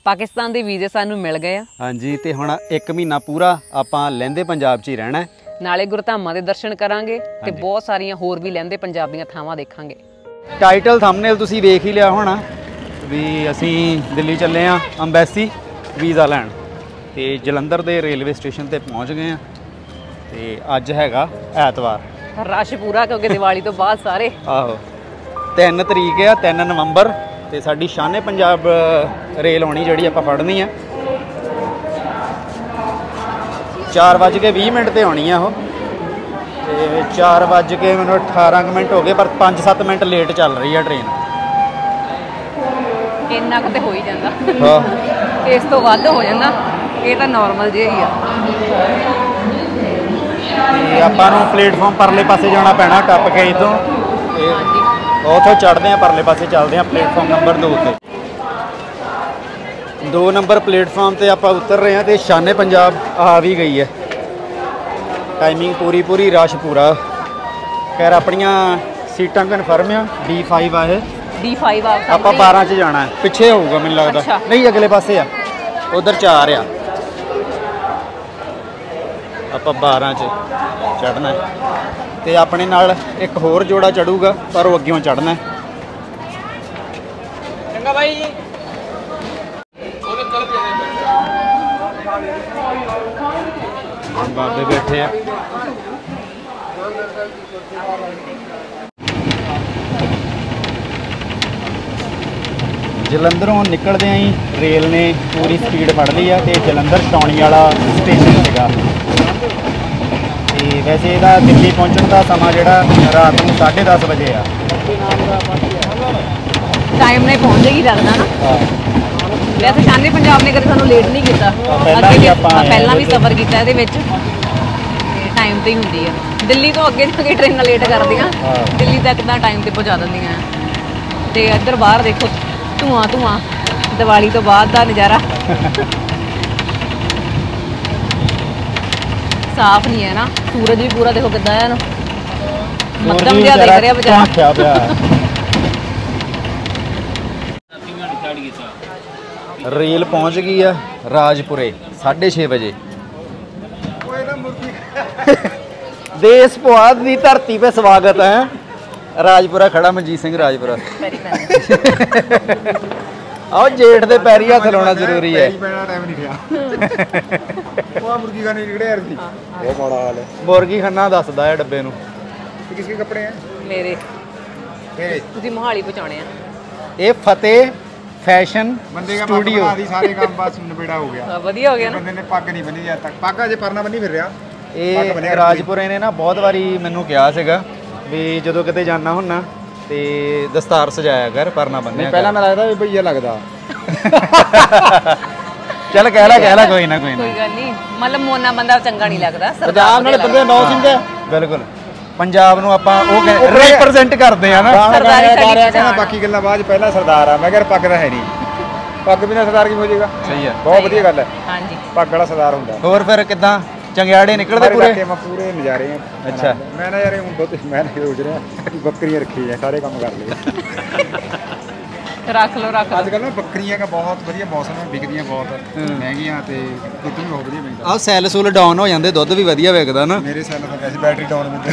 पाकिस्तान के वीजे सानू मिल गए। हाँ जी, तो हुण 1 महीना पूरा आपां लਹਿੰਦੇ पंजाब च ही रहना है। नाले गुरधामां दे दर्शन करांगे ते बहुत सारियां होर भी लਹਿੰਦੇ पंजाब दीयां थावां देखांगे। टाइटल थंबनेल तुसीं वेख ही लिया होना भी असीं दिल्ली चले हाँ अंबैसी वीज़ा लैण ते जलंधर दे रेलवे स्टेशन ते पहुँच गए हैं। ते अज हैगा ऐतवार, रश पूरा क्योंकि दिवाली तो बाद सारे आहो 3 तरीक है 3 नवंबर ते साडी शाने पंजाब रेल आनी जिहड़ी आपां फड़नी है 4:20 ते आनी है। वो 4:18 हो गए पर 5-7 मिनट लेट चल रही है ट्रेन। इन्ना कुछ हो ही जाता, इस तो वध हो जाता, ये तो नॉर्मल जिहा ही आ। आपां नूं प्लेटफॉर्म परले पासे जाना पैना टप के इतों उतों चढ़ते हैं परले पासे चलते हैं प्लेटफॉर्म नंबर 2 ते 2 नंबर प्लेटफॉर्म ते आपां उतर रहे हैं तो शाने पंजाब आ भी गई है। टाइमिंग पूरी रश पूरा। खैर अपनियां सीटां कन्फर्म है D5 है। D5 आपां 12 च जाना है, पिछे होऊगा मैनूं लगदा। अच्छा। नहीं अगले पासे आ, उधर 4 आ, आपां 12 च चढ़ना है। तो अपने नाल एक होर जोड़ा चढ़ूगा पर वो अग्यों चढ़ना है। चंगा भाई जी। बाबे बैठे हैं। जलंधरों निकलदे ही रेल ने पूरी स्पीड फड़ ली है। तो जलंधर छाउणी वाला स्टेशन है। वैसे ਇਹਦਾ दिल्ली पहुँचने का समा ਜਿਹੜਾ रात ਨੂੰ 10:30 बजे आ। टाइम नहीं पहुँच जाएगी लगता ना। वैसे शाने पंजाब ने कभी सानू लेट नहीं किया, पहला भी सफ़र किया टाइम तो ही होंगी है। दिल्ली तो अगे अगे ट्रेन लेट कर दियाँ, दिल्ली तक तो टाइम पर पहुँचा देंदियाँ। तो इधर बाहर देखो धुआं धुआं, दिवाली तो बाद का नज़ारा साफ नहीं है ना। सूरज भी पूरा देखो कितना है ना, मध्यम जिहा दिख रहा बेचारा। रेल पहुंच गई है राजपुरे 6:30 बजे। देश पुआध की धरती पे स्वागत है। राजपुरा खड़ा मनजीत सिंह राजपुरा। आओ जेठ दे पैरी हथ लाना जरूरी है। मुर्गी खाना दसदा है डब्बे नूं। किसके कपड़े हैं? मेरे तुसीं मोहाली पहुंचाने हैं। ये फतेह फैशन बंदे का स्टूडियो सारे काम बस निबेड़ा हो गया। वधिया हो गया ना। बंदे ने पग नहीं बनी अज तक, पग अजे परना बनी फिर रहा। ये राजपुरे ने ना बहुत बारी मैनू कहा सीगा भी जदों किते जाना हुन्ना ते दस्तार सजाया कर परना बन्निया। पहला मैं लगता भी भैया लगदा। चल कह ला कोई ना कोई गल नहीं, मतलब मोना बंदा चंगा नहीं लगदा। पंजाब नाल बंदे नौ सिंह है। बिल्कुल पंजाब नूं आपां ओह रिप्रेजेंट करदे आ ना। बाकी गल्लां बाद पहला सरदार आ। मैं कह पग दा है नहीं, पग बिना सरदार की हो जाएगा। सही है, बहुत वधिया गल है। हां जी, पग वाला सरदार हुंदा। होर फिर किदां चंगियाड़े निकलदे पूरे पूरे नज़ारे हैं। अच्छा मैं ना यार हुण मैं सोच रहा बकरियां रखी है, सारे काम कर लिए। रख लो अजकल ना बकरियां का बहुत वधिया मौसम है, बिकदियां बहुत महंगियां ते दुੱਧ भी बहुत वधिया मिलदा। ਆਹ ਸੈੱਲ ਸੂਲ ਡਾਊਨ ਹੋ ਜਾਂਦੇ, ਦੁੱਧ ਵੀ ਵਧੀਆ ਵਿਕਦਾ ਨਾ। मेरे सैल तो वैसे बैटरी डाउन में।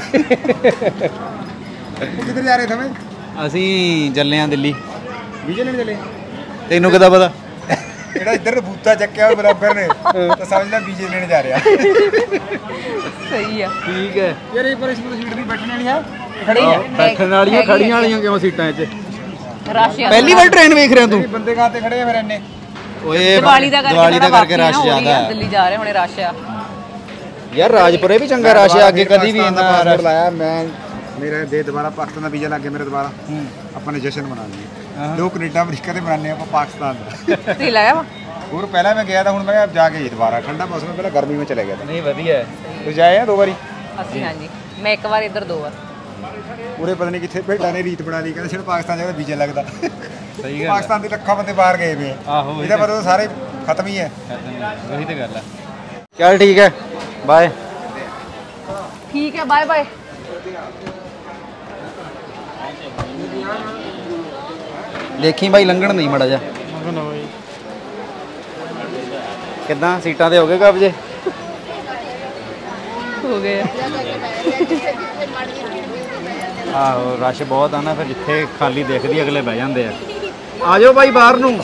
किधर जा रहे थे? ਅਸੀਂ ਚੱਲੇ ਆਂ ਦਿੱਲੀ। विजय लेने चले? ਤੈਨੂੰ ਕਿਦਾਂ ਪਤਾ? ਜਿਹੜਾ ਇੱਧਰ ਬੂਤਾ ਚੱਕਿਆ ਹੋਇਆ ਬਰਾਬਰ ਨੇ ਤਾਂ ਸਮਝ ਲੈ ਵਿਜੇ ਲੈਣ ਜਾ ਰਿਹਾ। सही है। ਠੀਕ ਹੈ ਯਾਰ ਇਹ ਪਰ ਇਸ ਨੂੰ ਸੀਟ ਦੀ ਬੈਠਣ ਵਾਲੀ ਹੈ, खड़ी है ਬੈਠਣ ਵਾਲੀਆਂ ਖੜੀਆਂ ਵਾਲੀਆਂ ਕਿਉਂ ਸੀਟਾਂ 'ਚ? रश ਪਹਿਲੀ ਵਾਰ ਟ੍ਰੇਨ ਵੇਖ ਰਿਹਾ ਤੂੰ? ਬੰਦੇ ਕਹਾਂ ਤੇ ਖੜੇ ਆ ਫਿਰ ਇੰਨੇ। ਓਏ दिवाली ਦਾ ਕਰਕੇ ਰਸ਼ ਜ਼ਿਆਦਾ ਹੈ। दिल्ली जा रहे हुणे रश आ ਯਾਰ ਰਾਜਪੁਰੇ ਵੀ ਚੰਗਾ ਰਸ਼ ਆ, ਅੱਗੇ ਕਦੀ ਵੀ ਇੰਨਾ ਰਸ਼ ਲਾਇਆ। ਮੈਂ ਮੇਰਾ ਦੇ ਦੁਬਾਰਾ ਪਾਕਿਸਤਾਨ ਦਾ ਵੀਜ਼ਾ ਲੱਗ ਗਿਆ ਮੇਰਾ ਦੁਬਾਰਾ। ਆਪਾਂ ਨੇ ਜਸ਼ਨ ਮਨਾ ਲਈਏ। ਲੋਕ ਕੈਨੇਡਾ ਅਮਰੀਕਾ ਦੇ ਮਨਾਉਂਦੇ ਆਪਾਂ ਪਾਕਿस्तान ਦਾ। ਤੁਸੀਂ ਲਾਇਆ ਵਾ? ਹੋਰ ਪਹਿਲਾਂ ਮੈਂ ਗਿਆ ਤਾਂ ਹੁਣ ਮੈਂ ਜਾ ਕੇ ਦੁਬਾਰਾ ਠੰਡਾ ਮੌਸਮ ਪਹਿਲਾਂ ਗਰਮੀ ਵਿੱਚ ਚਲੇ ਗਿਆ था। ਨਹੀਂ ਵਧੀਆ ਹੈ। ਤੂੰ ਜਾਏ ਆ 2 ਵਾਰੀ? ਅਸੀਂ ਹਾਂਜੀ, ਮੈਂ 1 ਵਾਰ ਇੱਧਰ 2 ਵਾਰ। ਪੂਰੇ ਪਤਾ ਨਹੀਂ ਕਿੱਥੇ ਭੇਡਾਂ ਨੇ ਰੀਤ ਬਣਾ ਲਈ, ਕਹਿੰਦੇ ਸਿਰ ਪਾਕਿਸਤਾਨ ਜਾਵੇ ਵੀਜ਼ਾ ਲੱਗਦਾ। ਸਹੀ ਗੱਲ ਪਾਕਿਸਤਾਨ ਦੇ ਲੱਖਾਂ ਬੰਦੇ ਬਾਹਰ ਗਏ ਵੇ। ਆਹੋ ਇਹਦਾ ਮਤਲਬ ਸਾਰੇ ਖਤਮ ਹੀ ਹੈ। ਉਹੀ ਤੇ ਗੱਲ ਹੈ। ਚੱਲ ਠੀਕ ਹੈ, ਬਾਏ। ਠੀਕ ਹੈ, ਬਾਏ ਬਾਏ। ਦੇਖੀ ਬਾਈ ਲੰਘਣ ਨਹੀਂ ਮੜਾ ਜਾ। ਕਿੱਦਾਂ ਸੀਟਾਂ ਤੇ ਹੋ ਗਏ ਕਬਜੇ? ਹੋ ਗਏ ਆਹੋ ਰਸ਼ ਬਹੁਤ ਆ ਨਾ, ਫਿਰ ਜਿੱਥੇ ਖਾਲੀ ਦਿਖਦੀ ਅਗਲੇ ਬਹਿ ਜਾਂਦੇ ਆ। ਆ ਜਾਓ ਬਾਈ ਬਾਹਰ ਨੂੰ।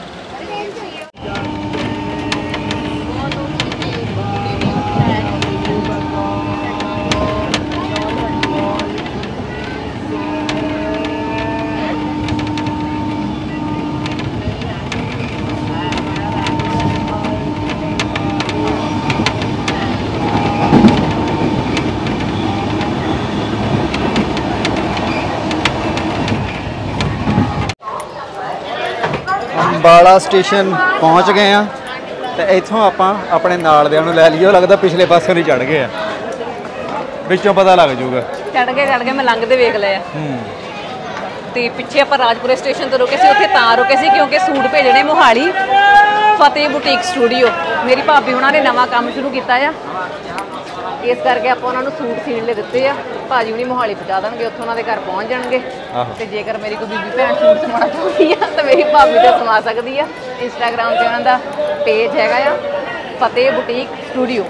ਅੰਬਾਲਾ ਸਟੇਸ਼ਨ ਪਹੁੰਚ ਗਏ ਆ ਤੇ ਇੱਥੋਂ ਆਪਾਂ ਆਪਣੇ ਨਾਲਦਿਆਂ ਨੂੰ ਲੈ ਲਈਓ। ਲੱਗਦਾ ਪਿਛਲੇ ਪਾਸੇ ਨਹੀਂ ਚੜ ਗਏ ਆ, ਵਿੱਚੋਂ ਪਤਾ ਲੱਗ ਜਾਊਗਾ। ਚੜ ਗਏ ਮੈਂ ਲੰਘਦੇ ਵੇਖ ਲਿਆ। ਤੇ ਪਿੱਛੇ ਆਪਾਂ ਰਾਜਪੁਰੇ ਸਟੇਸ਼ਨ ਤੋਂ ਰੁਕੇ ਸੀ, ਉੱਥੇ ਤਾਂ ਰੁਕੇ ਸੀ ਕਿਉਂਕਿ ਸੂਟ ਭੇਜਣੇ ਮੋਹਾਲੀ ਫਤਿਹ ਬੁਟੀਕ ਸਟੂਡੀਓ। ਮੇਰੀ ਭਾਬੀ ਉਹਨਾਂ ਨੇ ਨਵਾਂ ਕੰਮ ਸ਼ੁਰੂ ਕੀਤਾ ਆ, ਇਸ ਕਰਕੇ ਆਪਾਂ ਉਹਨਾਂ ਨੂੰ ਸੂਟ ਸੀਣ ਲਈ ਦਿੱਤੇ ਆ। ਭਾਜੀ ਹੁਣੀ ਮੋਹਾਲੀ ਪਹੁੰਚਾ ਦੇਣਗੇ, ਉੱਥੋਂ ਉਹਨਾਂ ਦੇ ਘਰ ਪਹੁੰਚ ਜਾਣਗੇ। ਤੇ ਜੇਕਰ ਮੇਰੀ ਕੋਈ ਬੀਬੀ ਭੈਣ ਸੂਟ ਸਮਾਉਣਾ ਚਾਹੁੰਦੀ ਆ ਤਾਂ ਮੇਰੀ ਭਾਬੀ ਤੋਂ ਸਮਾ ਸਕਦੀ ਆ। ਇੰਸਟਾਗ੍ਰਾਮ ਤੇ ਉਹਨਾਂ ਦਾ ਪੇਜ ਹੈਗਾ ਆ ਫਤਿਹ ਬੁਟੀਕ ਸਟੂਡੀਓ,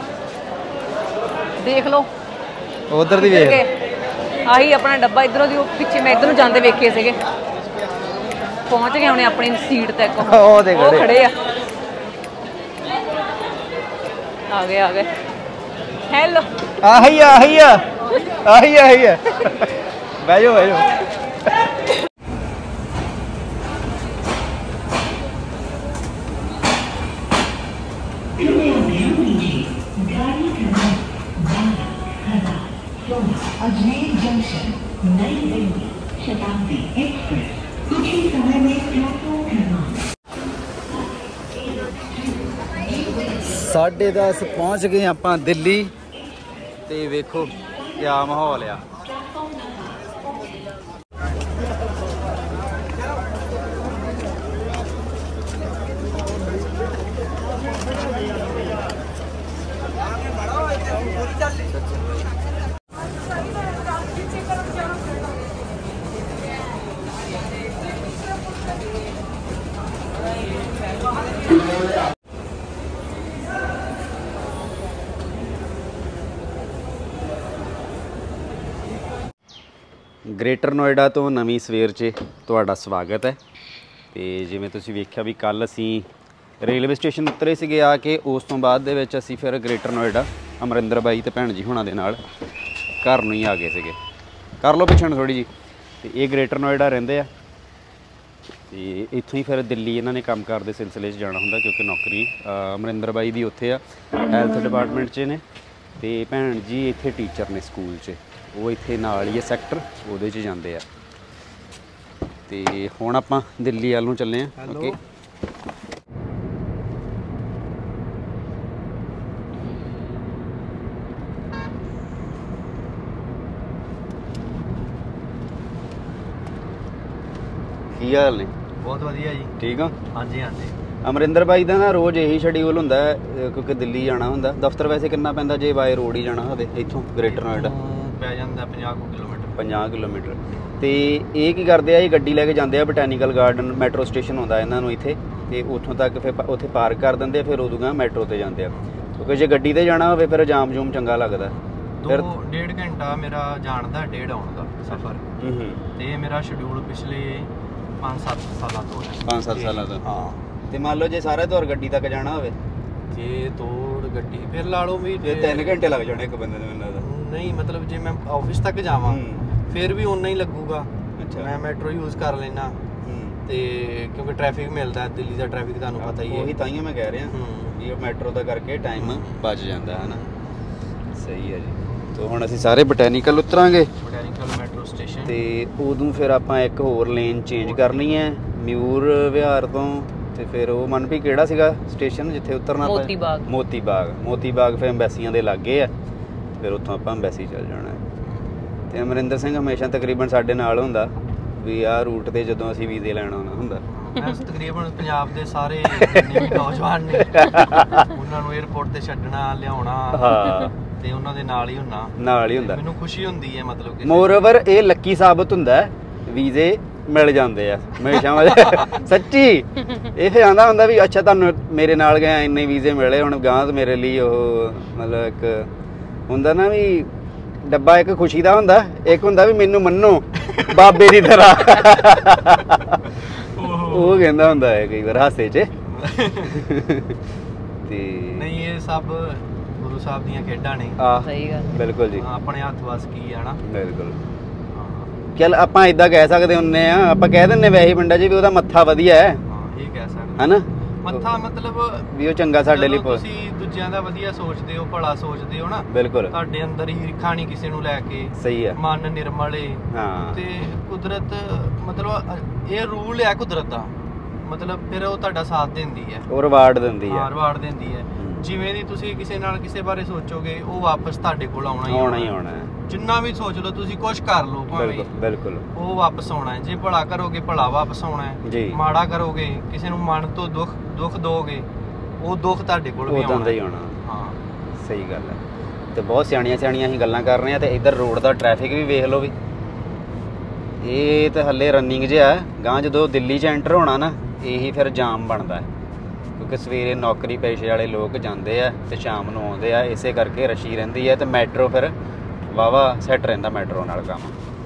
ਦੇਖ ਲਓ। ਉਧਰ ਦੀ ਵੇਖ, ਆਹੀ ਆਪਣਾ ਡੱਬਾ ਇਧਰੋਂ ਦੀ, ਉਹ ਪਿੱਛੇ ਮੈਂ ਇਧਰ ਨੂੰ ਜਾਂਦੇ ਵੇਖੇ ਸੀਗੇ। ਪਹੁੰਚ ਗਏ ਹੁਣੇ ਆਪਣੀ ਸੀਟ ਤੱਕ। ਉਹ ਖੜੇ ਆ ਗਏ ਹੈਲੋ। ਆਹੀ ਆ ਬਹਿ ਜਾਓ। अजमेर जंक्शन नई दिल्ली शताब्दी एक्सप्रेस कुछ ही समय में प्लेटफॉर्म क्रमांक 10:30 ਪਹੁੰਚ ਗਏ ਆਪਾਂ ਦਿੱਲੀ। ਤੇ ਵੇਖੋ ਕਿਆ ਮਾਹੌਲ ਆ। ਗ੍ਰੇਟਰ ਨੋਇਡਾ ਤੋਂ ਨਵੀਂ ਸਵੇਰ 'ਚ ਤੁਹਾਡਾ ਸਵਾਗਤ ਹੈ। ਤੇ ਜਿਵੇਂ ਤੁਸੀਂ ਵੇਖਿਆ ਵੀ ਕੱਲ੍ਹ ਅਸੀਂ ਰੇਲਵੇ ਸਟੇਸ਼ਨ ਉਤਰੇ ਸੀਗੇ ਆ ਕੇ, ਉਸ ਤੋਂ ਬਾਅਦ ਦੇ ਵਿੱਚ ਅਸੀਂ ਫਿਰ ਗ੍ਰੇਟਰ ਨੋਇਡਾ ਅਮਰਿੰਦਰ ਬਾਈ ਤੇ ਭੈਣ ਜੀ ਹੁਣਾਂ ਦੇ ਨਾਲ ਘਰ ਨੂੰ ਹੀ ਆ ਗਏ ਸੀਗੇ। ਕਰ ਲਓ ਪਿੱਛੇ ਥੋੜ੍ਹੀ ਜੀ। ਤੇ ਇਹ ਗ੍ਰੇਟਰ ਨੋਇਡਾ ਰਹਿੰਦੇ ਆ ਤੇ ਇੱਥੋਂ ਹੀ ਫਿਰ ਦਿੱਲੀ ਇਹਨਾਂ ਨੇ ਕੰਮਕਾਰ ਦੇ ਸਿਲਸਿਲੇ 'ਚ ਜਾਣਾ ਹੁੰਦਾ, ਕਿਉਂਕਿ ਨੌਕਰੀ ਅਮਰਿੰਦਰ ਬਾਈ ਦੀ ਉੱਥੇ ਆ ਹੈਲਥ ਡਿਪਾਰਟਮੈਂਟ 'ਚ ਨੇ, ਤੇ ਭੈਣ ਜੀ ਇੱਥੇ ਟੀਚਰ ਨੇ ਸਕੂਲ 'ਚ, ਉਹ ਇੱਥੇ ਨਾਲ ਹੀ ਹੈ ਸੈਕਟਰ, ਉਹਦੇ 'ਚ ਜਾਂਦੇ ਆ। ਤੇ ਹੁਣ ਆਪਾਂ ਦਿੱਲੀ ਵੱਲ ਨੂੰ ਚੱਲੇ ਆ। ਓਕੇ ਕੀ ਹਾਲ ਨੇ? ਬਹੁਤ ਵਧੀਆ ਜੀ। ਠੀਕ ਆ? ਹਾਂਜੀ। ਅਮਰਿੰਦਰ ਬਾਈ ਦਾ ਨਾ ਰੋਜ਼ ਇਹੀ ਸ਼ੈਡਿਊਲ ਹੁੰਦਾ ਕਿਉਂਕਿ ਦਿੱਲੀ ਜਾਣਾ ਹੁੰਦਾ। ਦਫ਼ਤਰ ਵੈਸੇ ਕਿੰਨਾ ਪੈਂਦਾ ਜੇ ਬਾਏ ਰੋਡ ਹੀ ਜਾਣਾ ਹੋਵੇ ਇੱਥੋਂ ਗ੍ਰੇਟਰ ਨੋਇਡਾ? ਪੈ ਜਾਂਦਾ 50 ਕਿਲੋਮੀਟਰ। ਤੇ ਇਹ ਕੀ ਕਰਦੇ ਆ, ਇਹ ਗੱਡੀ ਲੈ ਕੇ ਜਾਂਦੇ ਆ ਬੋਟੈਨੀਕਲ ਗਾਰਡਨ, ਮੈਟਰੋ ਸਟੇਸ਼ਨ ਹੁੰਦਾ ਇਹਨਾਂ ਨੂੰ ਇੱਥੇ, ਤੇ ਉੱਥੋਂ ਤੱਕ ਫਿਰ ਉੱਥੇ ਪਾਰਕ ਕਰ ਦਿੰਦੇ ਆ, ਫਿਰ ਉਦੋਂ ਮੈਟਰੋ ਤੇ ਜਾਂਦੇ ਆ। ਕਿਉਂਕਿ ਜੇ ਗੱਡੀ ਤੇ ਜਾਣਾ ਹੋਵੇ ਫਿਰ ਜਾਮ ਜੂਮ ਚੰਗਾ ਲੱਗਦਾ। ਫਿਰ 1.5 ਘੰਟਾ ਮੇਰਾ ਜਾਣ ਦਾ 1.5 ਆਉਣ ਦਾ ਸਫ਼ਰ। ਤੇ ਮੇਰਾ ਸ਼ਡਿਊਲ ਪਿਛਲੇ 5-7 ਸਾਲਾਂ ਤੋਂ ਹੈ। 5-7 ਸਾਲਾਂ ਤੋਂ? ਹਾਂ। ਤੇ ਮੰਨ ਲਓ ਜੇ ਸਾਰੇ ਤੌਰ ਗੱਡੀ ਤੱਕ ਜਾਣਾ ਹੋਵੇ, ਜੇ ਤੋੜ ਗੱਡੀ ਫਿਰ ਲਾ ਲਓ ਵੀ 3 ਘੰਟੇ ਲੱਗ ਜਾਣੇ ਇੱਕ ਬੰਦੇ ਨੂੰ। ਮੈਨੂੰ ਲੱਗਦਾ ਨਹੀਂ, ਮਤਲਬ ਜੇ ਮੈਂ ਆਫਿਸ ਤੱਕ ਜਾਵਾਂ ਫਿਰ ਵੀ ਉਨਾ ਹੀ ਲੱਗੂਗਾ। ਮੈਂ ਮੈਟਰੋ ਯੂਜ਼ ਕਰ ਲੈਣਾ, ਤੇ ਕਿਉਂਕਿ ਟ੍ਰੈਫਿਕ ਮਿਲਦਾ ਦਿੱਲੀ ਦਾ, ਟ੍ਰੈਫਿਕ ਤੁਹਾਨੂੰ ਪਤਾ ਹੀ ਹੈ। ਉਹੀ ਤਾਂ ਹੀ ਮੈਂ ਕਹਿ ਰਿਹਾ ਵੀ ਮੈਟਰੋ ਦਾ ਕਰਕੇ ਟਾਈਮ ਬਚ ਜਾਂਦਾ ਹੈ ਨਾ। ਸਹੀ ਹੈ ਜੀ। ਤੇ ਹੁਣ ਅਸੀਂ ਸਾਰੇ ਬੋਟੈਨੀਕਲ ਉਤਰਾਂਗੇ, ਬੋਟੈਨੀਕਲ ਮੈਟਰੋ ਸਟੇਸ਼ਨ, ਤੇ ਉਦੋਂ ਫਿਰ ਆਪਾਂ ਇੱਕ ਹੋਰ ਲੇਨ ਚੇਂਜ ਕਰਨੀ ਹੈ ਮਿਊਰ ਵਿਹਾਰ ਤੋਂ। ਤੇ ਫਿਰ ਉਹ ਮਨ ਵੀ ਕਿਹੜਾ ਸੀਗਾ ਸਟੇਸ਼ਨ ਜਿੱਥੇ ਉਤਰਨਾ? ਮੋਤੀ ਬਾਗ ਫਿਰ ਅੰਬੈਸੀਆਂ ਦੇ ਲਾਗੇ ਆ, ਫਿਰ ਉੱਥੋਂ ਆਪਾਂ ਅੰਬੈਸੀ ਚੱਲ ਜਾਣਾ। ਤੇ ਅਮਰਿੰਦਰ ਸਿੰਘ ਹਮੇਸ਼ਾ ਤਕਰੀਬਨ ਸਾਡੇ ਨਾਲ ਹੁੰਦਾ ਵੀ ਆਹ ਰੂਟ ਤੇ ਜਦੋਂ ਅਸੀਂ ਵੀਜ਼ੇ ਲੈਣ ਆਉਣਾ ਹੁੰਦਾ। ਤਕਰੀਬਨ ਪੰਜਾਬ ਦੇ ਸਾਰੇ ਜਿੰਨੇ ਵੀ ਨੌਜਵਾਨ ਨੇ ਉਹਨਾਂ ਨੂੰ 에ਅਰਪੋਰਟ ਤੇ ਛੱਡਣਾ ਲਿਆਉਣਾ, ਹਾਂ, ਤੇ ਉਹਨਾਂ ਦੇ ਨਾਲ ਹੀ ਹੁੰਦਾ। ਨਾਲ ਹੀ ਹੁੰਦਾ। ਮੈਨੂੰ ਖੁਸ਼ੀ ਹੁੰਦੀ ਹੈ, ਮਤਲਬ ਕਿ ਮੋਰਓਵਰ ਇਹ ਲੱਕੀ ਸਾਬਤ ਹੁੰਦਾ ਵੀਜ਼ੇ ਮਿਲ ਜਾਂਦੇ ਆ ਹਮੇਸ਼ਾ ਸੱਚੀ ਇਹ ਆਂਦਾ ਹੁੰਦਾ ਵੀ ਅੱਛਾ ਤੁਹਾਨੂੰ ਮੇਰੇ ਨਾਲ ਗਏ ਇੰਨੇ ਵੀਜ਼ੇ ਮਿਲੇ ਹੁਣ ਗਾਂ ਮੇਰੇ ਲਈ ਉਹ ਮਤਲਬ ਇੱਕ ਹੁੰਦਾ ਨਾ ਵੀ ਡੱਬਾ ਇੱਕ ਖੁਸ਼ੀ ਦਾ ਹੁੰਦਾ ਇੱਕ ਹੁੰਦਾ ਵੀ ਮੈਨੂੰ ਮੰਨੋ ਬਾਬੇ ਦੀ ਤਰ੍ਹਾਂ ਉਹ ਕਹਿੰਦਾ ਹੁੰਦਾ ਹੈ ਕਈ ਵਾਰ ਹਾਸੇ 'ਚ ਤੇ ਨਹੀਂ ਇਹ ਸਭ ਗੁਰੂ ਸਾਹਿਬ ਦੀਆਂ ਖੇਡਾਂ ਨੇ ਸਹੀ ਗੱਲ ਬਿਲਕੁਲ ਜੀ ਆਪਣੇ ਹੱਥ ਵਸ ਕੀ ਆ ਨਾ ਬਿਲਕੁਲ ਚੱਲ ਆਪਾਂ ਇਦਾਂ ਕਹਿ ਸਕਦੇ ਹੁੰਨੇ ਆ ਆਪਾਂ ਕਹਿ ਦਿੰਨੇ ਵੈਸੇ ਪਿੰਡਾਂ 'ਚ ਵੀ ਉਹਦਾ ਮੱਥਾ ਵਧੀਆ ਹੈ ਇਹ ਕਹਿ ਸਕਦੇ ਹਨਾ ਮੱਥਾ ਮਤਲਬ ਵੀ ਉਹ ਚੰਗਾ ਸਾਡੇ ਲਈ ਤੁਸੀਂ ਦੂਜਿਆਂ ਦਾ ਵਧੀਆ ਸੋਚਦੇ ਹੋ ਭਲਾ ਸੋਚਦੇ ਹੋ ਨਾ ਬਿਲਕੁਲ ਤੁਹਾਡੇ ਅੰਦਰ ਈਰਖਾ ਨਹੀਂ ਕਿਸੇ ਨੂੰ ਲੈ ਕੇ ਸਹੀ ਹੈ ਮਨ ਨਿਰਮਲ ਏ ਹਾਂ ਤੇ ਕੁਦਰਤ ਮਤਲਬ ਇਹ ਰੂਲ ਹੈ ਕੁਦਰਤ ਦਾ ਮਤਲਬ ਫਿਰ ਉਹ ਤੁਹਾਡਾ ਸਾਥ ਦਿੰਦੀ ਹੈ ਉਹ ਰਿਵਾਰਡ ਦਿੰਦੀ ਹੈ ਰਿਵਾਰਡ ਦਿੰਦੀ ਹੈ ਜਿਵੇਂ ਦੀ ਤੁਸੀਂ ਕਿਸੇ ਨਾਲ ਕਿਸੇ ਬਾਰੇ ਸੋਚੋਗੇ ਉਹ ਵਾਪਸ ਤੁਹਾਡੇ ਕੋਲ ਆਉਣਾ ਹੀ ਆਉਣਾ ਹੈ ਜਿੰਨਾ ਵੀ ਸੋਚ ਲਓ ਤੁਸੀਂ ਕੁਝ ਕਰ ਲਓ ਭਾਵੇਂ ਬਿਲਕੁਲ ਉਹ ਵਾਪਸ ਆਉਣਾ ਹੈ ਜੇ ਭਲਾ ਕਰੋਗੇ ਭਲਾ ਵਾਪਸ ਆਉਣਾ ਹੈ ਮਾੜਾ ਕਰੋਗੇ ਕਿਸੇ ਨੂੰ ਮਨ ਤੋਂ ਦੁੱਖ ਦੋਗੇ ਉਹ ਦੁੱਖ ਤੁਹਾਡੇ ਕੋਲ ਵੀ ਆਉਣਾ ਹੀ ਆਉਣਾ ਹਾਂ ਸਹੀ ਗੱਲ ਹੈ ਤੇ ਬਹੁਤ ਸਿਆਣੀਆਂ ਹੀ ਗੱਲਾਂ ਕਰ ਰਹੇ ਆ ਤੇ ਇੱਧਰ ਰੋਡ ਦਾ ਟ੍ਰੈਫਿਕ ਵੀ ਵੇਖ ਲਓ ਵੀ ਇਹ ਤਾਂ ਹੱਲੇ ਰਨਿੰਗ ਜਿਹਾ ਗਾਂ ਜਦੋਂ ਦਿੱਲੀ 'ਚ ਐਂਟਰ ਹੋਣਾ ਨਾ ਇਹੀ ਫਿਰ ਜਾਮ ਬਣਦਾ ਹੈ ਕਿਉਂਕਿ ਸਵੇਰੇ ਨੌਕਰੀ ਪੇਸ਼ੇ ਵਾਲੇ ਲੋਕ ਜਾਂਦੇ ਆ ਤੇ ਸ਼ਾਮ ਨੂੰ ਆਉਂਦੇ ਆ ਇਸੇ ਕਰਕੇ ਰਸ਼ੀ ਰਹਿੰਦੀ ਹੈ ਤੇ ਮੈਟਰੋ ਫਿਰ ਵਾਵਾ ਸੈੱਟ ਰਹਿੰਦਾ ਮੈਟਰੋ ਨਾਲ ਕੰਮ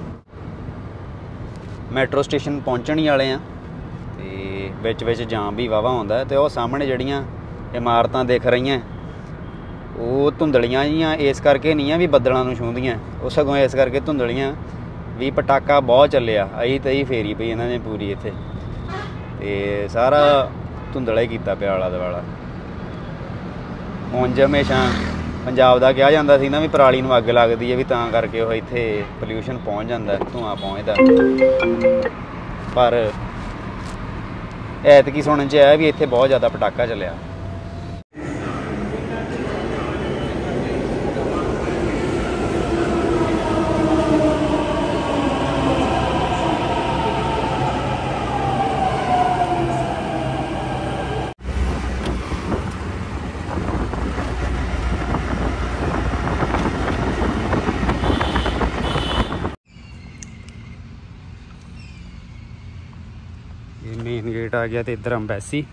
ਮੈਟਰੋ ਸਟੇਸ਼ਨ ਪਹੁੰਚਣ ਹੀ ਵਾਲੇ ਆ ਤੇ ਵਿੱਚ ਜਾਮ ਵੀ ਵਾਵਾ ਆਉਂਦਾ ਤੇ ਉਹ ਸਾਹਮਣੇ ਜਿਹੜੀਆਂ ਇਮਾਰਤਾਂ ਦਿਖ ਰਹੀਆਂ ਉਹ ਧੁੰਦਲੀਆਂ ਜੀਆਂ ਇਸ ਕਰਕੇ ਨਹੀਂ ਆ ਵੀ ਬੱਦਲਾਂ ਨੂੰ ਛੂੰਹਦੀਆਂ ਉਹ ਸਗੋਂ ਇਸ ਕਰਕੇ ਧੁੰਦਲੀਆਂ ਵੀ ਪਟਾਕਾ ਬਹੁਤ ਚੱਲਿਆ ਅਈ ਤਈ ਫੇਰੀ ਪਈ ਇਹਨਾਂ ਨੇ ਪੂਰੀ ਇੱਥੇ ਤੇ ਸਾਰਾ ਧੁੰਦਲਾ ਹੀ ਕੀਤਾ ਪਿਆ ਆਲਾ ਦੁਆਲਾ ਉਂਝ ਹਮੇਸ਼ਾ ਪੰਜਾਬ ਦਾ ਕਿਹਾ ਜਾਂਦਾ ਸੀ ਨਾ ਵੀ ਪਰਾਲੀ ਨੂੰ ਅੱਗ ਲੱਗਦੀ ਹੈ ਵੀ ਤਾਂ ਕਰਕੇ ਉਹ ਇੱਥੇ ਪੋਲਿਊਸ਼ਨ ਪਹੁੰਚ ਜਾਂਦਾ ਧੂੰਆਂ ਪਹੁੰਚਦਾ ਪਰ ਐਤਕੀ ਸੁਣਨ 'ਚ ਆਇਆ ਵੀ ਇੱਥੇ ਬਹੁਤ ਜ਼ਿਆਦਾ ਪਟਾਕਾ ਚੱਲਿਆ ਮੇਨ ਗੇਟ ਆ ਗਿਆ ਤੇ ਇੱਧਰ ਅੰਬੈਸੀ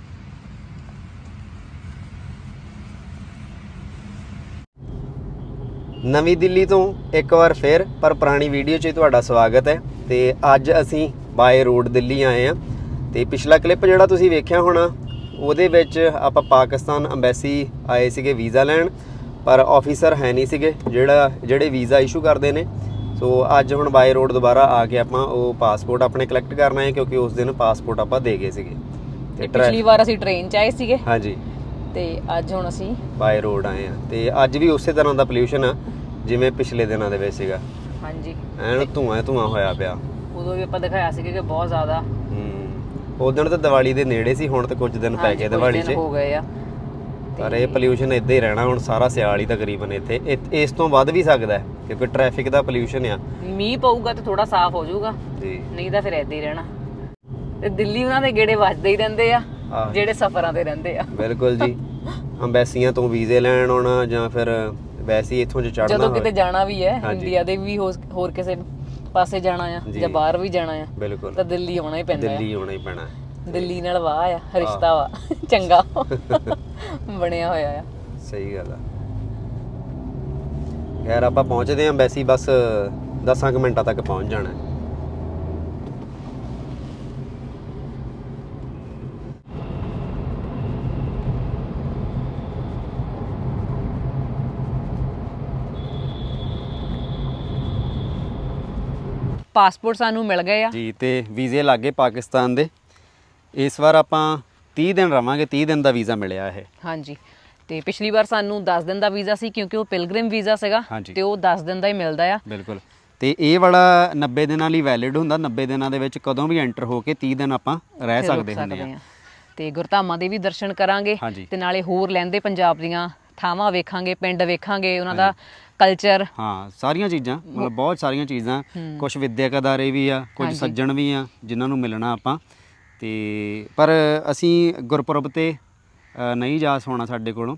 ਨਵੀਂ ਦਿੱਲੀ ਤੋਂ ਇੱਕ ਵਾਰ ਫਿਰ ਪਰ ਪੁਰਾਣੀ ਵੀਡੀਓ 'ਚ ਤੁਹਾਡਾ ਸਵਾਗਤ ਹੈ ਤੇ ਅੱਜ ਅਸੀਂ ਬਾਏ ਰੋਡ ਦਿੱਲੀ ਆਏ ਹਾਂ ਤੇ ਪਿਛਲਾ ਕਲਿੱਪ ਜਿਹੜਾ ਤੁਸੀਂ ਵੇਖਿਆ ਹੋਣਾ ਉਹਦੇ ਵਿੱਚ ਆਪਾਂ ਪਾਕਿਸਤਾਨ ਅੰਬੈਸੀ ਆਏ ਸੀਗੇ ਵੀਜ਼ਾ ਲੈਣ ਪਰ ਆਫੀਸਰ ਹੈ ਨਹੀਂ ਸੀਗੇ ਜਿਹੜੇ ਵੀਜ਼ਾ ਇਸ਼ੂ ਕਰਦੇ ਨੇ ਸੋ ਅੱਜ ਹੁਣ ਬਾਏ ਰੋਡ ਦੁਬਾਰਾ ਆ ਕੇ ਆਪਾਂ ਉਹ ਪਾਸਪੋਰਟ ਆਪਣੇ ਕਲੈਕਟ ਕਰਨਾ ਹੈ ਕਿਉਂਕਿ ਉਸ ਦਿਨ ਪਾਸਪੋਰਟ ਆਪਾਂ ਦੇ ਗਏ ਸੀਗੇ ਤੇ ਪਿਛਲੀ ਵਾਰ ਅਸੀਂ ਟ੍ਰੇਨ 'ਚ ਆਏ ਸੀਗੇ ਹਾਂਜੀ ਤੇ ਅੱਜ ਹੁਣ ਅਸੀਂ ਬਾਏ ਰੋਡ ਆਏ ਆ ਤੇ ਅੱਜ ਵੀ ਉਸੇ ਤਰ੍ਹਾਂ ਦਾ ਪੋਲਿਊਸ਼ਨ ਆ ਜਿਵੇਂ ਪਿਛਲੇ ਦਿਨਾਂ ਦੇ ਵਿੱਚ ਸੀਗਾ ਹਾਂਜੀ ਐਨ ਧੂਆਂ ਹੋਇਆ ਪਿਆ ਉਦੋਂ ਵੀ ਆਪਾਂ ਦਿਖਾਇਆ ਸੀਗਾ ਕਿ ਬਹੁਤ ਜ਼ਿਆਦਾ ਉਦੋਂ ਤਾਂ ਦੀਵਾਲੀ ਦੇ ਨੇੜੇ ਸੀ ਹੁਣ ਤਾਂ ਕੁਝ ਦਿਨ ਪੈ ਗਏ ਦੀਵਾਲੀ 'ਚ ਹੋ ਗਏ ਆ ਪਰ ਇਹ ਪੋਲਿਊਸ਼ਨ ਇੱਦਾਂ ਹੀ ਰਹਿਣਾ ਹੁਣ ਸਾਰਾ ਸਿਆਲ ਹੀ ਤਕਰੀਬਨ ਇੱਥੇ ਇਸ ਤੋਂ ਵੱਧ ਵੀ ਸਕਦਾ ਕਿਉਂਕਿ ਟ੍ਰੈਫਿਕ ਦਾ ਪੋਲਿਊਸ਼ਨ ਆ ਮੀਂਹ ਪਊਗਾ ਤਾਂ ਥੋੜਾ ਸਾਫ਼ ਹੋ ਜਾਊਗਾ ਜੀ ਨਹੀਂ ਤਾਂ ਫਿਰ ਇੱਦਾਂ ਹੀ ਰਹਿਣਾ ਤੇ ਦਿੱਲੀ ਉਹਨਾਂ ਦੇ ਗੇੜੇ ਵੱਜਦੇ ਹੀ ਰਹਿੰਦੇ ਆ ਜਿਹੜੇ ਸਫ਼ਰਾਂ ਤੇ ਰਹਿੰਦੇ ਆ ਬਿਲਕੁਲ ਜੀ ਅੰਬੈਸੀਆਂ ਤੋਂ ਵੀਜ਼ੇ ਲੈਣ ਆਉਣਾ ਜਾਂ ਫਿਰ ਵੈਸੇ ਹੀ ਇੱਥੋਂ ਚੜ੍ਹਨਾ ਜਦੋਂ ਕਿਤੇ ਜਾਣਾ ਵੀ ਹੈ ਇੰਡੀਆ ਦੇ ਵੀ ਹੋਰ ਕਿਸੇ ਪਾਸੇ ਜਾਣਾ ਆ ਜਾਂ ਬਾਹਰ ਵੀ ਜਾਣਾ ਆ ਬਿਲਕੁਲ ਤਾਂ ਦਿੱਲੀ ਆਉਣਾ ਹੀ ਪੈਂਦਾ ਦਿੱਲੀ ਆਉਣਾ ਹੀ ਪੈਣਾ ਦਿੱਲੀ ਨਾਲ ਵਾਹ ਆ ਰਿਸ਼ਤਾ ਵਾ ਚੰਗਾ ਬਣਿਆ ਹੋਇਆ ਆ ਸਹੀ ਗੱਲ ਆ ਯਾਰ ਆਪਾਂ ਪਹੁੰਚਦੇ ਆਂ ਅੰਬੈਸੀ ਬਸ 10 ਮਿੰਟਾਂ ਤੱਕ ਪਹੁੰਚ ਜਾਣਾ ਪਾਸਪੋਰਟ ਸਾਨੂੰ ਮਿਲ ਗਏ ਆ ਜੀ ਤੇ ਵੀਜ਼ੇ ਲੱਗੇ ਪਾਕਿਸਤਾਨ ਦੇ ਇਸ ਵਾਰ ਆਪਾਂ 30 ਦਿਨ ਰਵਾਂਗੇ 30 ਦਿਨ ਦਾ ਵੀਜ਼ਾ ਮਿਲਿਆ ਇਹ ਹਾਂਜੀ ਤੇ ਪਿਛਲੀ ਵਾਰ ਸਾਨੂੰ 10 ਦਿਨ ਦਾ ਵੀਜ਼ਾ ਸੀ ਕਿਉਂਕਿ ਉਹ ਪਿਲਗ੍ਰਿਮ ਵੀਜ਼ਾ ਸੀਗਾ ਤੇ ਉਹ 10 ਦਿਨ ਦਾ ਹੀ ਮਿਲਦਾ ਆ ਬਿਲਕੁਲ ਤੇ ਇਹ ਵਾਲਾ 90 ਦਿਨਾਂ ਲਈ ਵੈਲਿਡ ਹੁੰਦਾ 90 ਦਿਨਾਂ ਦੇ ਵਿੱਚ ਕਦੋਂ ਵੀ ਐਂਟਰ ਹੋ ਕੇ 30 ਦਿਨ ਆਪਾਂ ਰਹਿ ਸਕਦੇ ਹੁੰਦੇ ਆ ਤੇ ਗੁਰਧਾਮਾਂ ਦੇ ਵੀ ਦਰਸ਼ਨ ਕਰਾਂਗੇ ਤੇ ਨਾਲੇ ਹੋਰ ਲਹਿੰਦੇ ਪੰਜਾਬ ਦੀਆਂ ਥਾਵਾਂ ਵੇਖਾਂਗੇ ਪਿੰਡ ਵੇਖਾਂਗੇ ਉਹਨਾਂ ਦਾ ਕਲਚਰ ਹਾਂ ਸਾਰੀਆਂ ਚੀਜ਼ਾਂ ਮਤਲਬ ਬਹੁਤ ਸਾਰੀਆਂ ਚੀਜ਼ਾਂ ਕੁਝ ਵਿਦਿਅਕ ਅਦਾਰੇ ਵੀ ਆ ਕੁਝ ਸੱਜਣ ਵੀ ਆ ਜਿਨ੍ਹਾਂ ਨੂੰ ਮਿਲਣਾ ਆਪਾਂ ਤੇ ਪਰ ਅਸੀਂ ਗੁਰਪੁਰਬ ਤੇ ਨਹੀਂ ਜਾ ਹੋਣਾ ਸਾਡੇ ਕੋਲੋਂ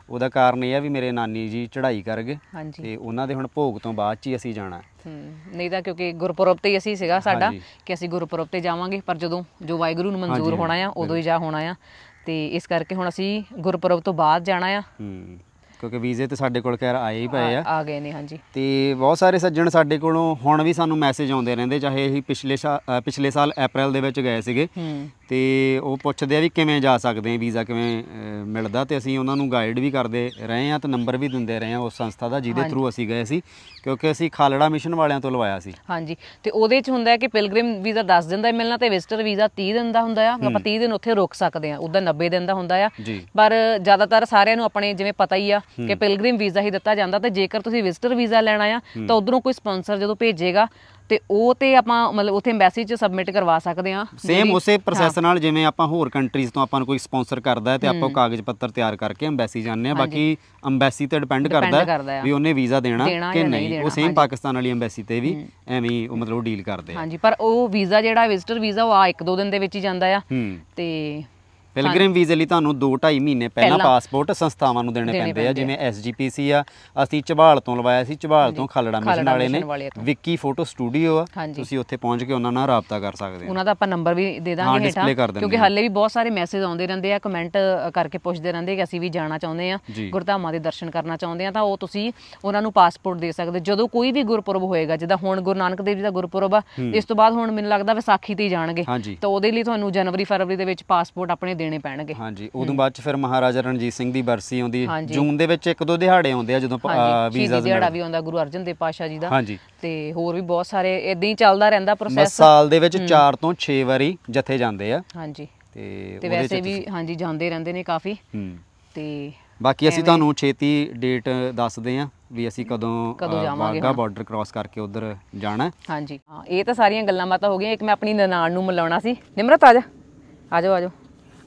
ਉਹਦਾ ਕਾਰਨ ਇਹ ਆ ਵੀ ਮੇਰੇ ਨਾਨੀ ਜੀ ਚੜ੍ਹਾਈ ਕਰ ਗਏ ਹਾਂਜੀ ਤੇ ਉਹਨਾਂ ਦੇ ਹੁਣ ਭੋਗ ਤੋਂ ਬਾਅਦ 'ਚ ਹੀ ਅਸੀਂ ਜਾਣਾ। ਨਹੀਂ ਤਾਂ ਕਿਉਂਕਿ ਗੁਰਪੁਰਬ ਤੇ ਹੀ ਅਸੀਂ ਸੀਗਾ ਸਾਡਾ ਕਿ ਅਸੀਂ ਗੁਰਪੁਰਬ ਤੇ ਜਾਵਾਂਗੇ, ਪਰ ਜਦੋਂ ਜੋ ਵਾਹਿਗੁਰੂ ਨੂੰ ਮਨਜ਼ੂਰ ਹੋਣਾ ਆ ਉਦੋਂ ਹੀ ਜਾ ਹੋਣਾ ਆ, ਤੇ ਇਸ ਕਰਕੇ ਹੁਣ ਅਸੀਂ ਗੁਰਪੁਰਬ ਤੋਂ ਬਾਅਦ ਜਾਣਾ ਆ। ਕਿਉਂਕਿ ਵੀਜ਼ੇ ਤੇ ਸਾਡੇ ਕੋਲ ਖੈਰ ਆਏ ਹੀ ਪਏ ਆ ਗਏ ਨੇ। ਹਾਂਜੀ, ਤੇ ਬਹੁਤ ਸਾਰੇ ਸੱਜਣ ਸਾਡੇ ਕੋਲੋਂ ਹੁਣ ਵੀ ਸਾਨੂੰ ਮੈਸੇਜ ਆਉਂਦੇ ਰਹਿੰਦੇ, ਚਾਹੇ ਅਸੀਂ ਪਿਛਲੇ ਸਾਲ ਅਪ੍ਰੈਲ ਦੇ ਵਿੱਚ ਗਏ ਸੀਗੇ ਤੇ ਉਹ ਪੁੱਛਦੇ ਆ ਵੀ ਕਿਵੇਂ ਜਾ ਸਕਦੇ ਆ, ਵੀਜ਼ਾ ਕਿਵੇਂ ਮਿਲਦਾ, ਤੇ ਅਸੀਂ ਉਹਨਾਂ ਨੂੰ ਗਾਈਡ ਵੀ ਕਰਦੇ ਰਹੇ ਆ ਤੇ ਨੰਬਰ ਵੀ ਦਿੰਦੇ ਰਹੇ ਆ ਉਸ ਸੰਸਥਾ ਦਾ ਜਿਹਦੇ ਥਰੂ ਅਸੀਂ ਗਏ ਸੀ, ਕਿਉਂਕਿ ਅਸੀਂ ਖਾਲੜਾ ਮਿਸ਼ਨ ਵਾਲਿਆਂ ਤੋਂ ਲਵਾਇਆ ਸੀ। ਹਾਂਜੀ, ਤੇ ਉਹਦੇ 'ਚ ਹੁੰਦਾ ਹੈ ਕਿ ਪਿਲਗ੍ਰਿਮ ਵੀਜ਼ਾ 10 ਦਿਨ ਦਾ ਮਿਲਣਾ ਤੇ ਵਿਜ਼ਟਰ ਵੀਜ਼ਾ 30 ਦਿਨ ਦਾ ਹੁੰਦਾ ਆ। ਆਪਾਂ 30 ਦਿਨ ਉੱਥੇ ਰੁਕ ਸਕਦੇ ਆ, ਉਹਦਾ 90 ਦਿਨ ਦਾ ਹੁੰਦਾ ਆ। ਪਰ ਜ਼ਿਆਦਾਤਰ ਸਾਰਿਆਂ ਨੂੰ ਆਪਣੇ ਜਿਵੇਂ ਪਤਾ ਹੀ ਆ ਕਿ ਪਿਲਗ੍ਰਿਮ ਵੀਜ਼ਾ ਹੀ ਦਿੱਤਾ ਜਾਂਦਾ, ਤੇ ਜੇਕਰ ਤੁਸੀਂ ਵਿਜ਼ਟਰ ਵੀਜ਼ਾ ਲੈਣਾ ਆ ਤਾਂ ਉਧਰੋਂ ਕੋਈ ਸਪਾਂਸਰ ਜਦੋਂ ਭੇਜੇਗਾ ਤੇ ਉਹ ਤੇ ਆਪਾਂ ਮਤਲਬ ਉੱਥੇ ਐਮਬੈਸੀ 'ਚ ਸਬਮਿਟ ਕਰਵਾ ਸਕਦੇ ਆ। ਸੇਮ ਉਸੇ ਪ੍ਰੋਸੈਸ ਨਾਲ ਜਿਵੇਂ ਆਪਾਂ ਹੋਰ ਕੰਟਰੀਜ਼ ਤੋਂ ਆਪਾਂ ਨੂੰ ਕੋਈ ਸਪਾਂਸਰ ਕਰਦਾ ਹੈ ਤੇ ਆਪਾਂ ਕਾਗਜ਼ ਪੱਤਰ ਤਿਆਰ ਕਰਕੇ ਐਮਬੈਸੀ ਜਾਂਦੇ ਆ। ਬਾਕੀ ਐਮਬੈਸੀ ਤੇ ਡਿਪੈਂਡ ਕਰਦਾ ਵੀ ਉਹਨੇ ਵੀਜ਼ਾ ਦੇਣਾ ਕਿ ਨਹੀਂ। ਉਹ ਸੇਮ ਪਾਕਿਸਤਾਨ ਵਾਲੀ ਐਮਬੈਸੀ ਤੇ ਵੀ ਐਵੇਂ ਹੀ ਉਹ ਮਤਲਬ ਡੀਲ ਕਰਦੇ ਆ। ਹਾਂਜੀ, ਪਰ ਉਹ ਵੀਜ਼ਾ ਜਿਹੜਾ ਵਿਜ਼ਟਰ ਵੀਜ਼ਾ ਉਹ ਆ 1-2 ਦਿਨ ਦੇ ਵਿੱਚ ਹੀ ਜਾਂਦਾ ਆ। ਤੇ ਪਿਲਗ੍ਰਿਮ ਵੀਜ਼ੇ ਲਈ ਤੁਹਾਨੂੰ 2-2.5 ਮਹੀਨੇ ਪਹਿਲਾਂ ਪਾਸਪੋਰਟ ਸੰਸਥਾਵਾਂ ਨੂੰ ਦੇਣੇ ਪੈਂਦੇ ਆ। ਜਿਵੇਂ SGPC ਆ, ਅਸੀਂ ਝਬਾਲ ਤੋਂ ਲਵਾਇਆ ਸੀ, ਝਬਾਲ ਤੋਂ ਖਾਲੜਾ ਮਿਸ਼ਨ ਵਾਲੇ ਨੇ ਵਿੱਕੀ ਫੋਟੋ ਸਟੂਡੀਓ ਆ, ਤੁਸੀਂ ਉੱਥੇ ਪਹੁੰਚ ਕੇ ਉਹਨਾਂ ਨਾਲ ਰਾਬਤਾ ਕਰ ਸਕਦੇ ਹੋ। ਉਹਨਾਂ ਦਾ ਆਪਾਂ ਨੰਬਰ ਵੀ ਦੇ ਦਾਂਗੇ ਹੇਠਾਂ, ਕਿਉਂਕਿ ਹਾਲੇ ਵੀ ਬਹੁਤ ਸਾਰੇ ਮੈਸੇਜ ਆਉਂਦੇ ਰਹਿੰਦੇ ਆ, ਕਮੈਂਟ ਕਰਕੇ ਪੁੱਛਦੇ ਰਹਿੰਦੇ ਕਿ ਅਸੀਂ ਵੀ ਜਾਣਾ ਚਾਹੁੰਦੇ ਆ, ਗੁਰਧਾਮਾਂ ਦੇ ਦਰਸ਼ਨ ਕਰਨਾ ਚਾਹੁੰਦੇ ਆ, ਤਾਂ ਉਹ ਤੁਸੀਂ ਉਹਨਾਂ ਨੂੰ ਪਾਸਪੋਰਟ ਦੇ ਸਕਦੇ। ਜਦੋਂ ਕੋਈ ਵੀ ਗੁਰਪੁਰਬ ਹੋਏਗਾ, ਜਿੱਦਾਂ ਹੁਣ ਗੁਰੂ ਨਾਨਕ ਦੇਵ ਜੀ ਦਾ ਗੁਰਪੁਰਬ ਆ, ਇਸ ਤੋਂ ਬਾਅਦ ਹੁਣ ਮੈਨੂੰ ਲੱਗਦਾ ਵਿਸਾਖੀ ਤੇ ਹੀ ਜਾਣਗੇ, ਤਾਂ ਉਹਦੇ ਲਈ ਤੁਹਾਨੂੰ ਜਨਵਰੀ-ਫਰਵਰੀ ਦੇ ਵਿੱਚ ਪਾਸਪੋਰਟ ਆਪਣੇ ਦੇਣੇ ਪੈਣਗੇ। ਹਾਂਜੀ, ਉਦੋਂ ਬਾਅਦ ਚ ਫਿਰ ਮਹਾਰਾਜਾ ਰਣਜੀਤ ਸਿੰਘ ਦੀ ਬਰਸੀ ਆਉਂਦੀ, ਜੂਨ ਦੇ ਵਿੱਚ 1-2 ਦਿਹਾੜੇ ਆਉਂਦੇ ਆ ਜਦੋਂ ਵੀਜ਼ਾ ਦਿਹਾੜਾ ਵੀ ਆਉਂਦਾ ਗੁਰੂ ਅਰਜਨ ਦੇਵ ਪਾਤਸ਼ਾਹ ਜੀ ਦਾ, ਤੇ ਹੋਰ ਵੀ ਬਹੁਤ ਸਾਰੇ ਇਦਾਂ ਹੀ ਚੱਲਦਾ ਰਹਿੰਦਾ ਪ੍ਰੋਸੈਸ। ਸਾਲ ਦੇ ਵਿੱਚ 4 ਤੋਂ 6 ਵਾਰੀ ਜਥੇ ਜਾਂਦੇ ਆ। ਹਾਂਜੀ, ਤੇ ਵੈਸੇ ਵੀ ਹਾਂਜੀ ਜਾਂਦੇ ਰਹਿੰਦੇ ਨੇ ਕਾਫੀ। ਤੇ ਬਾਕੀ ਅਸੀਂ ਤੁਹਾਨੂੰ ਛੇਤੀ ਡੇਟ ਦੱਸਦੇ ਆ ਵੀ ਅਸੀਂ ਕਦੋਂ ਵਾਘਾ ਬਾਰਡਰ ਕ੍ਰਾਸ ਕਰਕੇ ਉਧਰ ਜਾਣਾ। ਹਾਂਜੀ, ਇਹ ਤਾਂ ਸਾਰੀਆਂ ਗੱਲਾਂ ਬਾਤਾਂ ਹੋ ਗਈਆਂ। ਇੱਕ ਮੈਂ ਆਪਣੀ ਨਨਾਣ ਨੂੰ ਮਿਲਾਉਣਾ ਸੀ। ਨਿਮਰਤ ਆ ਜਾ, ਆ ਜਾਓ ਆ ਜਾਓ।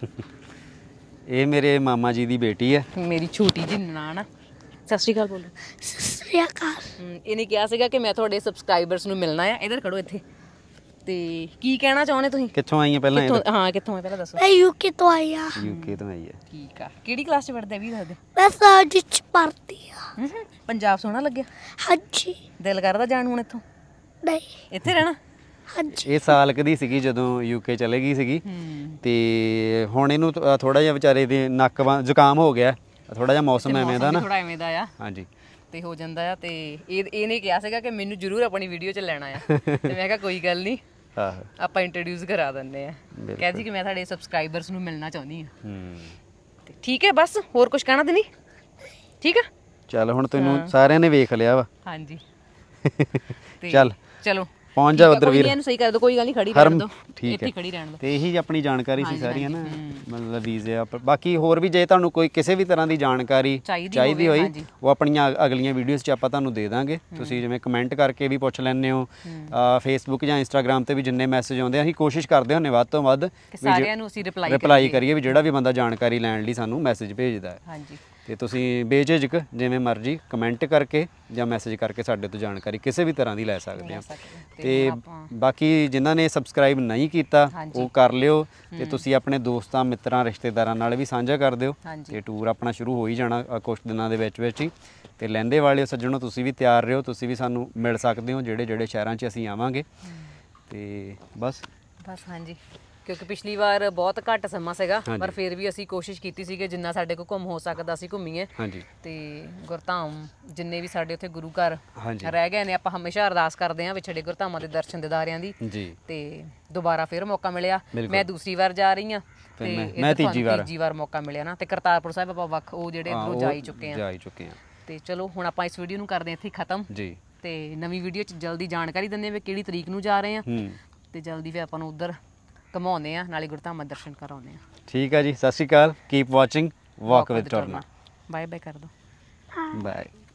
ਇਹ ਮੇਰੇ ਮਾਮਾ ਜੀ ਦੀ ਬੇਟੀ ਹੈ, ਮੇਰੀ ਛੋਟੀ ਜਿਹੀ ਨਨਾਣ ਆ। ਸਤਿ ਸ਼੍ਰੀ ਅਕਾਲ ਬੋਲੋ। ਸਤਿ ਸ਼੍ਰੀ ਅਕਾਲ। ਇਹਨੇ ਕਿਹਾ ਸੀਗਾ ਕਿ ਮੈਂ ਤੁਹਾਡੇ ਸਬਸਕ੍ਰਾਈਬਰਸ ਨੂੰ ਮਿਲਣਾ ਆ। ਇੱਧਰ ਖੜੋ ਇੱਥੇ। ਤੇ ਕੀ ਕਹਿਣਾ ਚਾਹੁੰਦੇ ਤੁਸੀਂ? ਕਿੱਥੋਂ ਆਈਆਂ ਪਹਿਲਾਂ? ਹਾਂ, ਕਿੱਥੋਂ ਆਏ ਪਹਿਲਾਂ ਦੱਸੋ। ਮੈਂ ਯੂਕੇ ਤੋਂ ਆਈ ਆ। ਯੂਕੇ ਤੋਂ ਆਈ ਹੈ। ਠੀਕ ਆ। ਕਿਹੜੀ ਕਲਾਸ 'ਚ ਪੜ੍ਹਦੇ ਵੀ ਦੱਸਦੇ? ਮੈਂ ਸਰਜ 'ਚ ਪੜ੍ਹਦੀ ਆ। ਪੰਜਾਬ ਸੋਹਣਾ ਲੱਗਿਆ? ਹਾਂਜੀ। ਦਿਲ ਕਰਦਾ ਜਾਣ ਹੁਣ ਇੱਥੋਂ? ਨਹੀਂ, ਇੱਥੇ ਰਹਿਣਾ? ਹਾਂਜੀ। ਇਹ ਸਾਲ ਕਦੀ ਸੀਗੀ ਜਦੋਂ ਯੂਕੇ ਚਲੇ ਗਈ ਸੀਗੀ, ਤੇ ਹੁਣ ਇਹਨੂੰ ਥੋੜਾ ਜਿਹਾ ਵਿਚਾਰੇ ਦੇ ਨੱਕ ਜ਼ੁਕਾਮ ਹੋ ਗਿਆ, ਥੋੜਾ ਜਿਹਾ ਮੌਸਮ ਐਵੇਂ ਦਾ ਨਾ, ਥੋੜਾ ਐਵੇਂ ਦਾ ਆ। ਹਾਂਜੀ, ਤੇ ਹੋ ਜਾਂਦਾ ਆ। ਤੇ ਇਹਨੇ ਕਿਹਾ ਸੀਗਾ ਕਿ ਮੈਨੂੰ ਜ਼ਰੂਰ ਆਪਣੀ ਵੀਡੀਓ 'ਚ ਲੈਣਾ ਆ, ਤੇ ਮੈਂ ਕਿਹਾ ਕੋਈ ਗੱਲ ਨਹੀਂ, ਆਪਾਂ ਇੰਟਰੋਡਿਊਸ ਕਰਾ ਦਿੰਦੇ ਆ। ਕਹਿੰਦੀ ਕਿ ਮੈਂ ਤੁਹਾਡੇ ਸਬਸਕ੍ਰਾਈਬਰਸ ਨੂੰ ਮਿਲਣਾ ਚਾਹੁੰਦੀ ਆ। ਤੇ ਠੀਕ ਹੈ, ਬਸ ਹੋਰ ਕੁਝ ਕਹਿਣਾ ਤੇ ਨਹੀਂ? ਠੀਕ ਆ, ਚੱਲ ਹੁਣ ਤੈਨੂੰ ਸਾਰਿਆਂ ਨੇ ਵੇਖ ਲਿਆ ਵਾ। ਹਾਂਜੀ, ਚੱਲ ਚਲੋ ਪਹੁੰਚ ਜਾ ਉਧਰ ਵੀਰ। ਇਹਨੂੰ ਸਹੀ ਕਰ ਦੋ, ਕੋਈ ਗੱਲ ਨਹੀਂ, ਖੜੀ ਰਹਿਣ ਦੋ। ਠੀਕ ਹੈ, ਖੜੀ ਰਹਿਣ ਦੋ। ਤੇ ਇਹੀ ਆਪਣੀ ਜਾਣਕਾਰੀ ਸੀ ਸਾਰੀ ਹੈ ਨਾ, ਮਤਲਬ ਵੀਜ਼ੇ। ਬਾਕੀ ਹੋਰ ਵੀ ਜੇ ਤੁਹਾਨੂੰ ਕੋਈ ਕਿਸੇ ਵੀ ਤਰ੍ਹਾਂ ਦੀ ਜਾਣਕਾਰੀ ਚਾਹੀਦੀ ਹੋਈ, ਉਹ ਆਪਣੀਆਂ ਅਗਲੀਆਂ ਵੀਡੀਓਜ਼ 'ਚ ਆਪਾਂ ਤੁਹਾਨੂੰ ਦੇ ਦਾਂਗੇ। ਤੁਸੀਂ ਜਿਵੇਂ ਕਮੈਂਟ ਕਰਕੇ ਵੀ ਪੁੱਛ ਲੈਂਦੇ ਹੋ, ਫੇਸਬੁੱਕ ਜਾਂ ਇੰਸਟਾਗ੍ਰਾਮ ਤੇ ਵੀ ਜਿੰਨੇ ਮੈਸੇਜ ਆਉਂਦੇ ਅਸੀਂ ਕੋਸ਼ਿਸ਼ ਕਰਦੇ ਹੁੰਨੇ ਵੱਧ ਤੋਂ ਵੱਧ ਸਾਰਿਆਂ ਨੂੰ ਅਸੀਂ ਰਿਪਲਾਈ ਕਰੀਏ, ਵੀ ਜਿਹੜਾ ਵੀ ਬੰਦਾ ਜਾਣਕਾਰੀ ਲੈਣ ਲਈ ਸਾਨੂੰ ਮੈਸੇਜ ਭੇਜਦਾ ਹੈ। ਹਾਂਜੀ, ਤੇ ਤੁਸੀਂ ਬੇਝਿਜਕ ਜਿਵੇਂ ਮਰਜ਼ੀ ਕਮੈਂਟ ਕਰਕੇ ਜਾਂ ਮੈਸੇਜ ਕਰਕੇ ਸਾਡੇ ਤੋਂ ਜਾਣਕਾਰੀ ਕਿਸੇ ਵੀ ਤਰ੍ਹਾਂ ਦੀ ਲੈ ਸਕਦੇ ਹੋ। ਤੇ ਬਾਕੀ ਜਿਨ੍ਹਾਂ ਨੇ ਸਬਸਕ੍ਰਾਈਬ ਨਹੀਂ ਕੀਤਾ ਉਹ ਕਰ ਲਿਓ, ਤੇ ਤੁਸੀਂ ਆਪਣੇ ਦੋਸਤਾਂ, ਮਿੱਤਰਾਂ, ਰਿਸ਼ਤੇਦਾਰਾਂ ਨਾਲ ਵੀ ਸਾਂਝਾ ਕਰ ਦਿਓ। ਤੇ ਟੂਰ ਆਪਣਾ ਸ਼ੁਰੂ ਹੋ ਹੀ ਜਾਣਾ ਕੁਝ ਦਿਨਾਂ ਦੇ ਵਿੱਚ ਹੀ। ਤੇ ਲਹਿੰਦੇ ਵਾਲਿਓ ਸੱਜਣੋ, ਤੁਸੀਂ ਵੀ ਤਿਆਰ ਰਹੋ, ਤੁਸੀਂ ਵੀ ਸਾਨੂੰ ਮਿਲ ਸਕਦੇ ਹੋ ਜਿਹੜੇ ਸ਼ਹਿਰਾਂ 'ਚ ਅਸੀਂ ਆਵਾਂਗੇ। ਤੇ ਬਸ ਹਾਂਜੀ, ਕਿਉਂਕਿ ਪਿਛਲੀ ਵਾਰ ਬਹੁਤ ਘੱਟ ਸਮਾਂ ਸੀਗਾ, ਪਰ ਫਿਰ ਵੀ ਅਸੀਂ ਕੋਸ਼ਿਸ਼ ਕੀਤੀ ਸੀ ਕਿ ਜਿੰਨਾ ਸਾਡੇ ਕੋਲ ਘੁੰਮ ਹੋ ਸਕਦਾ ਅਸੀਂ ਘੁੰਮੀਏ। ਤੇ ਗੁਰਧਾਮ ਜਿੰਨੇ ਵੀ ਸਾਡੇ ਉੱਥੇ ਗੁਰੂ ਘਰ ਰਹਿ ਗਏ ਨੇ, ਆਪਾਂ ਹਮੇਸ਼ਾ ਅਰਦਾਸ ਕਰਦੇ ਹਾਂ ਵਿਛੜੇ ਗੁਰਧਾਮਾਂ ਦੇ ਦਰਸ਼ਨ ਦੀਦਾਰਿਆਂ ਦੀ। ਤੇ ਦੁਬਾਰਾ ਫਿਰ ਮੌਕਾ ਮਿਲਿਆ, ਮੈਂ ਦੂਸਰੀ ਵਾਰ ਜਾ ਰਹੀ ਹਾਂ, ਤੇ ਮੈਂ ਤੀਜੀ ਵਾਰ ਮੌਕਾ ਮਿਲਿਆ ਨਾ। ਤੇ ਕਰਤਾਰਪੁਰ ਸਾਹਿਬ ਆਪਾਂ ਵੱਖ ਉਹ ਜਿਹੜੇ ਇੱਧਰੋਂ ਜਾ ਹੀ ਚੁੱਕੇ ਆ। ਤੇ ਚਲੋ ਹੁਣ ਆਪਾਂ ਇਸ ਵੀਡੀਓ ਨੂੰ ਕਰਦੇ ਹਾਂ ਇੱਥੇ ਖਤਮ। ਤੇ ਨਵੀਂ ਵੀਡੀਓ 'ਚ ਜਲਦੀ ਜਾਣਕਾਰੀ ਦਿੰਦੇ ਹਾਂ ਕਿਹੜੀ ਤਰੀਕ ਨੂੰ ਜਾ ਰਹੇ ਹਾਂ, ਤੇ ਜਲਦੀ ਫਿਰ ਆਪਾਂ ਨੂੰ ਉੱਧਰ ਘਮਾਉਂਦੇ ਆ, ਨਾਲੇ ਗੁਰਧਾਮਾਂ ਦਰਸ਼ਨ ਕਰਾਉਂਦੇ ਆ। ਠੀਕ ਆ ਜੀ, ਸਤਿ ਸ਼੍ਰੀ ਅਕਾਲ। Keep watching walk with Tarna. Bye bye ਕਰ ਦੋ। ਬਾਏ।